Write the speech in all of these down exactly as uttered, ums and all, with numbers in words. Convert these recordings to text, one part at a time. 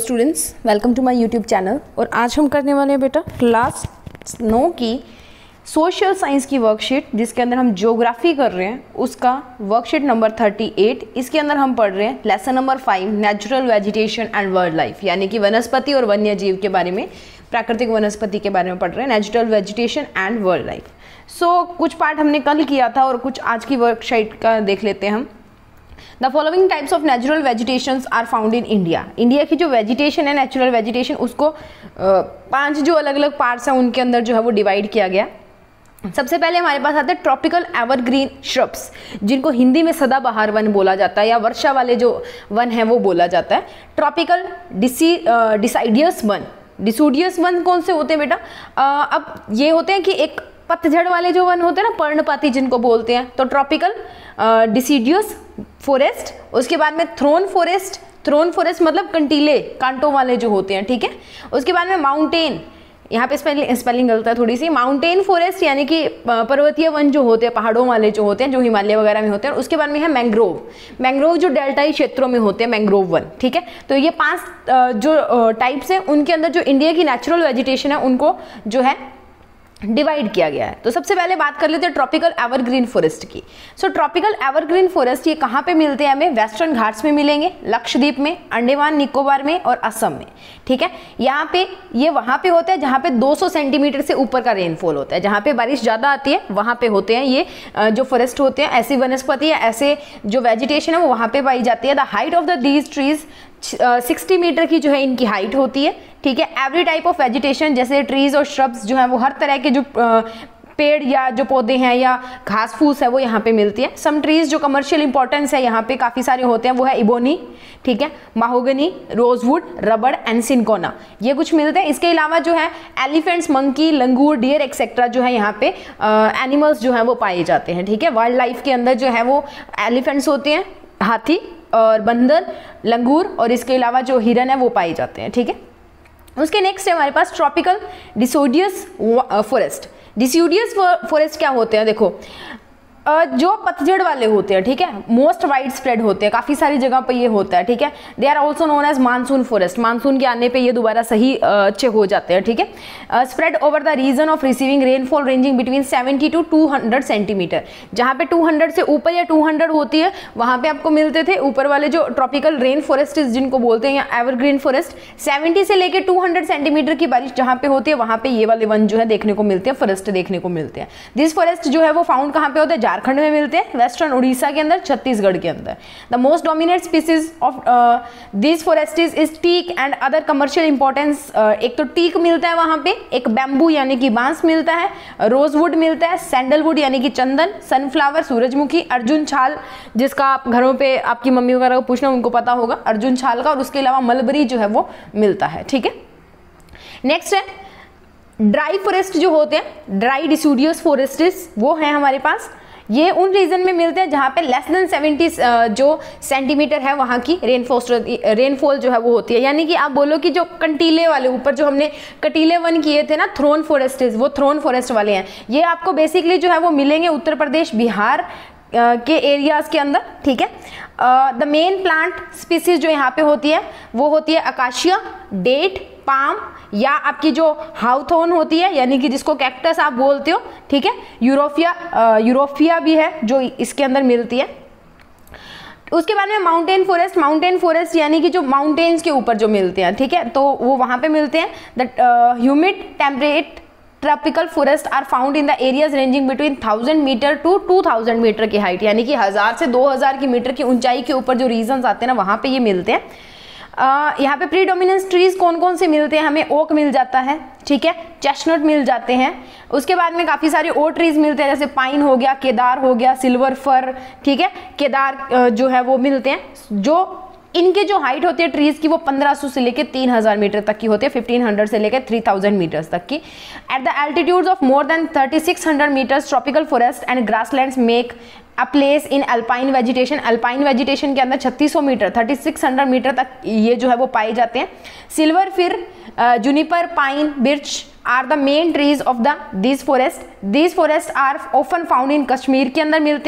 Students, welcome to my YouTube channel. और आज हम करने वाले हैं बेटा क्लास नौ की सोशल साइंस की वर्कशीट, जिसके अंदर हम ज्योग्राफी कर रहे हैं, उसका वर्कशीट नंबर अड़तीस। इसके अंदर हम पढ़ रहे हैं lesson number five, natural vegetation and world life, यानी कि वनस्पति और वन्य जीव के बारे में, प्राकृतिक वनस्पति के बारे में पढ़ रहे हैं, natural vegetation and world life. So कुछ पार्ट हमने कल किया था और कुछ आज की वर्कशीट का देख लेते हैं हम। The following types of natural vegetations are found in India. India की जो वेजिटेशन है, नेचुरल वेजिटेशन, उसको पांच जो अलग अलग पार्ट्स हैं उनके अंदर जो है वो डिवाइड किया गया। सबसे पहले हमारे पास आते हैं ट्रॉपिकल एवरग्रीन श्रब्स, जिनको हिंदी में सदाबहार वन बोला जाता है या वर्षा वाले जो वन है वो बोला जाता है। ट्रॉपिकल डिसी डिसाइडियस वन। डिसोडियस वन कौन से होते हैं बेटा? आ, अब ये होते हैं कि एक पतझड़ वाले जो वन होते हैं ना, पर्णपाती जिनको बोलते हैं, तो ट्रॉपिकल डिसीडियस फॉरेस्ट। उसके बाद में थ्रोन फॉरेस्ट। थ्रोन फॉरेस्ट मतलब कंटीले कांटों वाले जो होते हैं, ठीक है। उसके बाद में माउंटेन, यहाँ पे स्पेलिंग स्पेलिंग गलत है थोड़ी सी, माउंटेन फॉरेस्ट यानी कि पर्वतीय वन जो होते हैं, पहाड़ों वाले जो होते हैं, जो हिमालय वगैरह में होते हैं। उसके बाद में है मैंग्रोव। मैंग्रोव जो डेल्टाई क्षेत्रों में होते हैं, मैंग्रोव वन, ठीक है। तो ये पांच जो टाइप्स हैं, उनके अंदर जो इंडिया की नेचुरल वेजिटेशन है उनको जो है डिवाइड किया गया है। तो सबसे पहले बात कर लेते हैं ट्रॉपिकल एवरग्रीन फॉरेस्ट की। सो ट्रॉपिकल एवरग्रीन फॉरेस्ट ये कहाँ पे मिलते हैं? हमें वेस्टर्न घाट्स में मिलेंगे, लक्षद्वीप में, अंडमान निकोबार में और असम में, ठीक है। यहाँ पे ये वहाँ पे होते हैं जहाँ पे दो सौ सेंटीमीटर से ऊपर का रेनफॉल होता है, जहाँ पे बारिश ज़्यादा आती है वहाँ पे होते हैं ये जो फॉरेस्ट होते हैं। ऐसी वनस्पति या ऐसे जो वेजिटेशन है वो वहाँ पे पाई जाती है। The height of the these trees sixty metre की जो है इनकी हाइट होती है, ठीक है। एवरी टाइप ऑफ वेजिटेशन जैसे ट्रीज और श्रब्स जो है वो हर तरह के जो पेड़ या जो पौधे हैं या घास फूस है वो यहाँ पे मिलती है। सम ट्रीज जो कमर्शियल इंपॉर्टेंस है यहाँ पे काफ़ी सारे होते हैं, वो है इबोनी, ठीक है, माहोगनी, रोजवुड, रबड़ एंड सिनकोना, ये कुछ मिलते हैं। इसके अलावा जो है elephants, monkey, langur, deer etcetera जो है यहाँ पे एनिमल्स जो है वो पाए जाते हैं, ठीक है। वाइल्ड लाइफ के अंदर जो है वो एलिफेंट्स होते हैं, हाथी और बंदर, लंगूर और इसके अलावा जो हिरन है वो पाए जाते हैं, ठीक है। उसके नेक्स्ट है हमारे पास tropical deciduous forest. Deciduous forest क्या होते हैं? देखो, जो पतझड़ वाले होते हैं, ठीक है, मोस्ट वाइड स्प्रेड होते हैं, काफ़ी सारी जगह पे ये होता है, ठीक है। They are also known as monsoon forest. Monsoon के आने पे ये दोबारा सही अच्छे हो जाते हैं, ठीक है। Spread over the region of receiving rainfall ranging between seventy to two hundred centimetre. जहाँ पे टू हंड्रेड से ऊपर या टू हंड्रेड होती है वहाँ पे आपको मिलते थे ऊपर वाले जो ट्रॉपिकल रेन फॉरेस्ट जिनको बोलते हैं या एवरग्रीन फॉरेस्ट। सेवेंटी से लेकर टू हंड्रेड सेंटीमीटर की बारिश जहाँ पे होती है वहाँ पे ये वाले वन जो है देखने को मिलते हैं, फॉरेस्ट देखने को मिलते हैं। दिस फॉरेस्ट जो है वो फाउंड कहाँ पे होते हैं? झारखंड में मिलते हैं, वेस्टर्न उड़ीसा के अंदर, छत्तीसगढ़ के अंदर। The most dominate species of this forests is teak and other commercial importance. एक तो टीक मिलता है वहां पे, एक बैम्बू यानी कि बांस मिलता है, रोजवुड मिलता है, सैंडलवुड यानी कि चंदन, सनफ्लावर, सूरजमुखी, अर्जुन छाल, जिसका आप घरों पे आपकी मम्मी वगैरह को पूछना उनको पता होगा, अर्जुन छाल का, और उसके अलावा मलबरी जो है वो मिलता है, ठीक है। नेक्स्ट है ड्राई फॉरेस्ट जो होते हैं, ड्राई डिसोडियस फॉरेस्ट्स, वो है हमारे पास। ये उन रीजन में मिलते हैं जहाँ पे लेस देन सेवेंटी जो सेंटीमीटर है वहाँ की रेनफॉल रेनफॉल जो है वो होती है। यानी कि आप बोलो कि जो कंटीले वाले ऊपर जो हमने कटीले वन किए थे ना, थ्रोन फॉरेस्ट, वो थ्रोन फॉरेस्ट वाले हैं। ये आपको बेसिकली जो है वो मिलेंगे उत्तर प्रदेश, बिहार के एरियाज के अंदर, ठीक है। द मेन प्लांट स्पीसीज जो यहाँ पे होती है वो होती है अकाशिया, डेट, पाम या आपकी जो हाउथोन होती है, यानी कि जिसको कैक्टस आप बोलते हो, ठीक है। यूरोफिया यूरोफिया भी है जो इसके अंदर मिलती है। उसके बाद में माउंटेन फॉरेस्ट। माउंटेन फॉरेस्ट यानी कि जो माउंटेन्स के ऊपर जो मिलते हैं, ठीक है, तो वो वहाँ पे मिलते हैं। The humid temperate tropical forest are found in the areas ranging between thousand metre to two thousand metre की हाइट, यानी कि हजार से दो हजार की मीटर की ऊंचाई के ऊपर जो रीजन्स आते हैं ना वहाँ पे ये मिलते हैं। Uh, यहाँ पे प्रीडोमिनेंस ट्रीज कौन कौन से मिलते हैं? हमें ओक मिल जाता है, ठीक है, चेस्टनट मिल जाते हैं। उसके बाद में काफ़ी सारे और ट्रीज मिलते हैं, जैसे पाइन हो गया, केदार हो गया, सिल्वर फर, ठीक है, केदार जो है वो मिलते हैं। जो इनके जो हाइट होती है ट्रीज की वो पंद्रह सौ से लेकर तीन हज़ार मीटर तक की होती है, फिफ्टीन हंड्रेड से लेकर थ्री थाउजेंड मीटर्स तक की। At the altitudes of more than thirty six hundred metres tropical forest and grasslands make a place in alpine vegetation. Alpine vegetation के अंदर छत्तीस सौ metre, thirty six hundred metre तक ये जो है वो पाए जाते हैं। Silver fir, juniper, pine, birch are the main trees of the this forest. This forest are often found in Kashmir के अंदर मिलते हैं।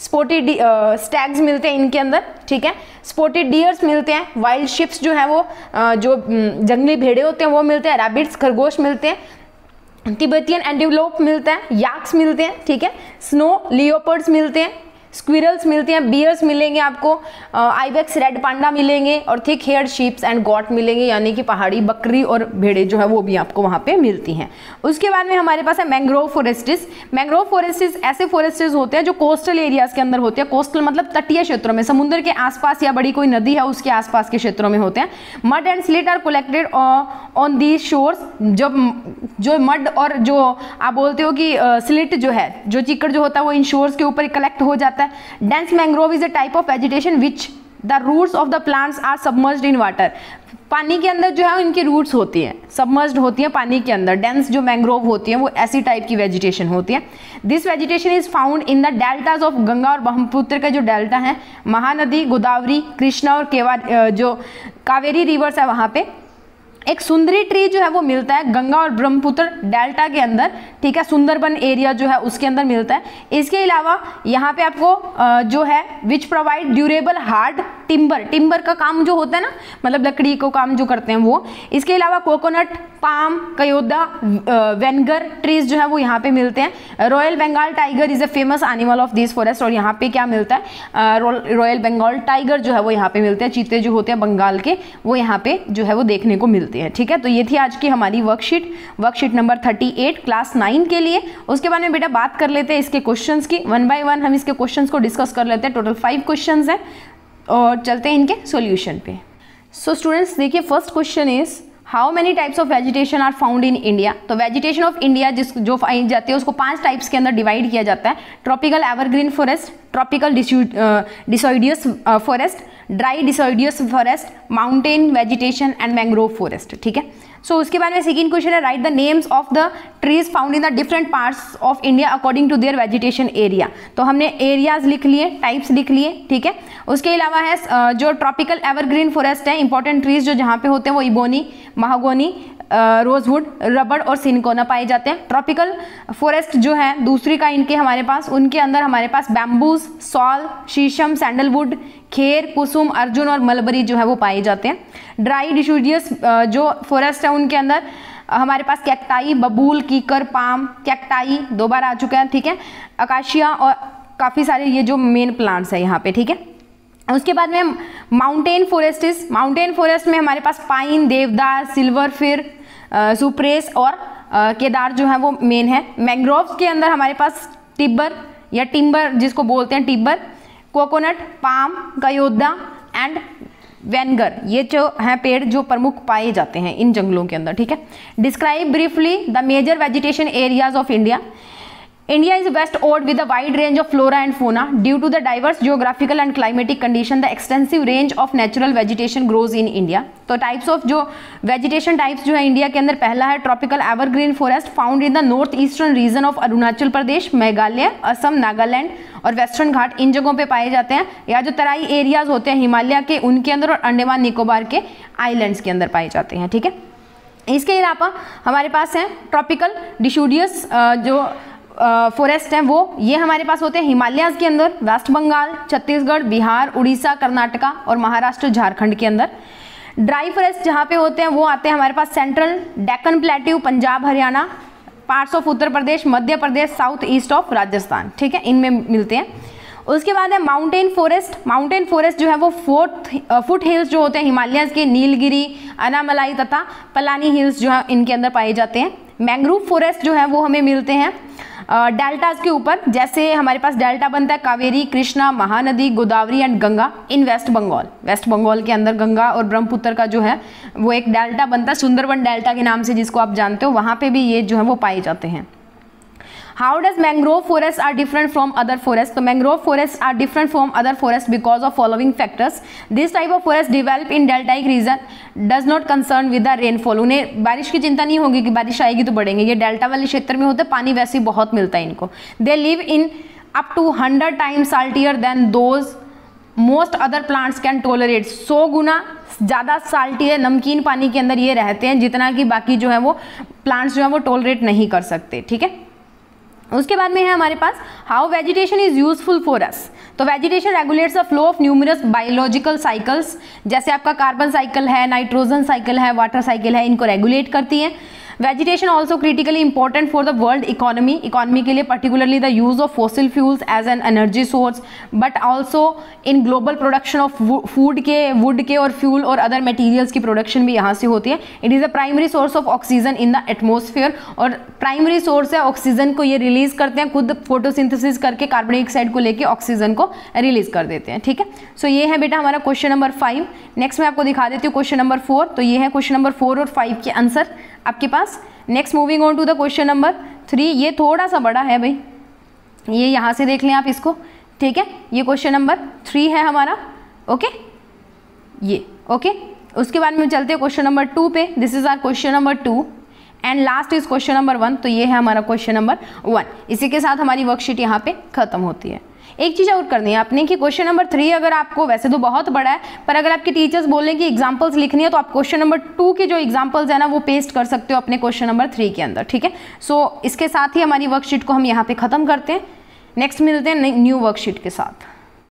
स्पोटेड स्टैग्स मिलते हैं इनके अंदर, ठीक है, स्पोटेड डियर्स मिलते हैं, वाइल्ड शिप्स जो है वो uh, जो जंगली भेड़े होते हैं वो मिलते हैं, रैबिट्स खरगोश मिलते हैं, तिब्बतियन एंटीलोप मिलता है, याक्स मिलते हैं, ठीक है, स्नो लियोपर्ड्स मिलते हैं, स्क्विरल्स मिलते हैं, बियर्स मिलेंगे आपको, आइबेक्स रेड पांडा मिलेंगे और thick haired sheeps and goat मिलेंगे, यानी कि पहाड़ी बकरी और भेड़े जो है वो भी आपको वहाँ पे मिलती हैं। उसके बाद में हमारे पास है मैंग्रोव फॉरेस्ट्स। मैंग्रोव फॉरेस्ट्स ऐसे फॉरेस्ट्स होते हैं जो कोस्टल एरियाज के अंदर होते हैं, कोस्टल मतलब तटीय क्षेत्रों में, समुद्र के आसपास या बड़ी कोई नदी है उसके आसपास के क्षेत्रों में होते हैं। Mud and silt are collected on these shores, जब जो मड और जो आप बोलते हो कि स्लिट जो है, जो चिकड़ जो होता है वो इन शोर्स के ऊपर कलेक्ट हो जाता है। Dense mangrove is a type of vegetation which the roots of the plants are submerged in water. पानी के अंदर जो है इनकी रूट्स होती हैं, सबमर्ज्ड होती हैं पानी के अंदर। डेंस जो मैंग्रोव होती है वो ऐसी टाइप की वेजिटेशन होती है। This vegetation is found in the deltas of Ganga और ब्रह्मपुत्र का जो डेल्टा है, महानदी, गोदावरी, कृष्णा और केवा जो कावेरी रिवर्स है वहाँ पे। एक सुंदरी ट्री जो है वो मिलता है गंगा और ब्रह्मपुत्र डेल्टा के अंदर, ठीक है, सुंदरबन एरिया जो है उसके अंदर मिलता है। इसके अलावा यहाँ पे आपको जो है which provide durable hard timber, timber का काम जो होता है ना, मतलब लकड़ी को काम जो करते हैं वो। इसके अलावा कोकोनट, पाम, कयोदा, वेनगर ट्रीज जो है वो यहाँ पे मिलते हैं। Royal Bengal tiger is a famous animal of this forest, और यहाँ पे क्या मिलता है, रॉयल बंगाल टाइगर जो है वो यहाँ पे मिलते हैं। चीते जो होते हैं बंगाल के वो यहाँ पे जो है वो देखने को मिलते हैं, ठीक है। तो ये थी आज की हमारी वर्कशीट, वर्कशीट नंबर अड़तीस क्लास नाइन के लिए। उसके बाद में बेटा बात कर लेते हैं इसके क्वेश्चंस की, वन बाय वन हम इसके क्वेश्चंस को डिस्कस कर लेते हैं। टोटल फाइव क्वेश्चंस हैं और चलते हैं इनके सॉल्यूशन पे। सो स्टूडेंट्स देखिए, first question is how many types of vegetation are found in India. तो वेजिटेशन ऑफ इंडिया जिस जो पाई जाती है उसको पांच टाइप्स के अंदर डिवाइड किया जाता है। Tropical evergreen forest, tropical deciduous forest, dry deciduous forest, mountain vegetation and mangrove forest, ठीक है। सो so, उसके बाद में सेकंड क्वेश्चन है write the names of the trees found in the different parts of India according to their vegetation area. तो हमने areas लिख लिए, टाइप्स लिख लिए, ठीक है। उसके अलावा है जो ट्रॉपिकल एवरग्रीन फॉरेस्ट है, इंपॉर्टेंट ट्रीज जो जहाँ पे होते हैं वो इबोनी, महागोनी, रोजवुड, रबड़ और सिनकोना पाए जाते हैं। ट्रॉपिकल फॉरेस्ट जो है दूसरी का इनके हमारे पास, उनके अंदर हमारे पास बैम्बूज, सॉल, शीशम, सैंडलवुड, खेर, कुसुम, अर्जुन और मलबरी जो है वो पाए जाते हैं। ड्राई डिशूडियस जो फॉरेस्ट है उनके अंदर हमारे पास कैक्टाई, बबूल, कीकर, पाम, कैक्टाई दो बार आ चुका है, ठीक है, अकाशिया और काफ़ी सारे ये जो मेन प्लांट्स है यहाँ पे, ठीक है। उसके बाद में mountain forest is, mountain forest में हमारे पास pine, deodar, silver fir, cypress और आ, केदार जो है वो मेन है। मैंग्रोव्स के अंदर हमारे पास टिब्बर या टिम्बर जिसको बोलते हैं timber, coconut, palm, keora and वेनगर, ये जो हैं पेड़ जो प्रमुख पाए जाते हैं इन जंगलों के अंदर, ठीक है। Describe briefly the major vegetation areas of India. India is best owed with a wide range of flora and fauna due to the diverse geographical and climatic condition. The extensive range of natural vegetation grows in India. तो types of जो vegetation types जो है India के अंदर, पहला है tropical evergreen forest found in the north eastern region of Arunachal Pradesh, Meghalaya, Assam, Nagaland और western घाट इन जगहों पे पाए जाते हैं। या जो तराई एरियाज होते हैं हिमालय के उनके अंदर और अंडमान निकोबार के आइलैंड्स के अंदर पाए जाते हैं, ठीक है। इसके अलावा हमारे पास है ट्रॉपिकल डिशूडियस जो फॉरेस्ट uh, हैं वो ये हमारे पास होते हैं हिमालयाज के अंदर, वेस्ट बंगाल, छत्तीसगढ़, बिहार, उड़ीसा, कर्नाटका और महाराष्ट्र, झारखंड के अंदर। ड्राई फॉरेस्ट जहाँ पे होते हैं वो आते हैं हमारे पास central Deccan plateau, Punjab, Haryana, parts of Uttar Pradesh, Madhya Pradesh, south east of Rajasthan, ठीक है, इनमें मिलते हैं। उसके बाद है माउंटेन फॉरेस्ट। माउंटेन फॉरेस्ट जो है वो फोर्थ फुट हिल्स जो होते हैं हिमालयस के, नीलगिरी, अनामलाई तथा पलानी हिल्स जो है इनके अंदर पाए जाते हैं। मैंग्रोव फॉरेस्ट जो है वो हमें मिलते हैं डेल्टाज के ऊपर, जैसे हमारे पास डेल्टा बनता है कावेरी, कृष्णा, महानदी, गोदावरी एंड गंगा इन वेस्ट बंगाल। वेस्ट बंगाल के अंदर गंगा और ब्रह्मपुत्र का जो है वो एक डेल्टा बनता है, सुंदरबन डेल्टा के नाम से जिसको आप जानते हो, वहाँ पे भी ये जो है वो पाए जाते हैं। How does mangrove forests are different from other forests? तो mangrove forests are different from other forests because of following factors. This type of forest develop in deltaic region does not concern with the rainfall. उन्हें बारिश की चिंता नहीं होगी कि बारिश आएगी तो बढ़ेंगे। ये डेल्टा वाले क्षेत्र में होते, पानी वैसे ही बहुत मिलता है इनको। They live in up to hundred times saltier than those most other plants can tolerate. सौ गुना ज़्यादा साल्टी है, नमकीन पानी के अंदर ये रहते हैं जितना कि बाकी जो है वो प्लांट्स जो है वो टॉलरेट नहीं कर सकते, ठीक है। उसके बाद में है हमारे पास how vegetation is useful for us. तो vegetation regulates the flow of numerous biological cycles, जैसे आपका कार्बन साइकिल है, नाइट्रोजन साइकिल है, वाटर साइकिल है, इनको रेगुलेट करती है। Vegetation also critically important for the world economy, economy के लिए particularly the use of fossil fuels as an energy source, but also in global production of food के, wood के और फ्यूल और अदर मटेरियल्स की production भी यहाँ से होती है। It is a primary source of oxygen in the atmosphere, और प्राइमरी सोर्स है ऑक्सीजन को ये रिलीज करते हैं, खुद फोटोसिंथेसिस करके कार्बन डाइऑक्साइड को लेके ऑक्सीजन को रिलीज कर देते हैं। ठीक है, सो ये है बेटा हमारा क्वेश्चन नंबर फाइव। नेक्स्ट मैं आपको दिखा देती हूँ क्वेश्चन नंबर फोर। तो ये है क्वेश्चन नंबर फोर और फाइव के आंसर आपके पास। Next moving on to the question number three. ये थोड़ा सा बड़ा है भाई, ये यहाँ से देख लें आप इसको। ठीक है, ये क्वेश्चन नंबर थ्री है हमारा। ओके ये ओके उसके बाद में चलते हैं क्वेश्चन नंबर टू पे। This is our question number two and last is question number one. तो ये है हमारा क्वेश्चन नंबर वन। इसी के साथ हमारी वर्कशीट यहाँ पे खत्म होती है। एक चीज़ और करनी है आपने कि क्वेश्चन नंबर थ्री अगर आपको, वैसे तो बहुत बड़ा है, पर अगर आपके टीचर्स बोलें कि एग्जांपल्स लिखनी है तो आप क्वेश्चन नंबर टू के जो एग्जांपल्स है ना वो पेस्ट कर सकते हो अपने क्वेश्चन नंबर थ्री के अंदर। ठीक है, सो so, इसके साथ ही हमारी वर्कशीट को हम यहाँ पे खत्म करते हैं। नेक्स्ट मिलते हैं न्यू वर्कशीट के साथ।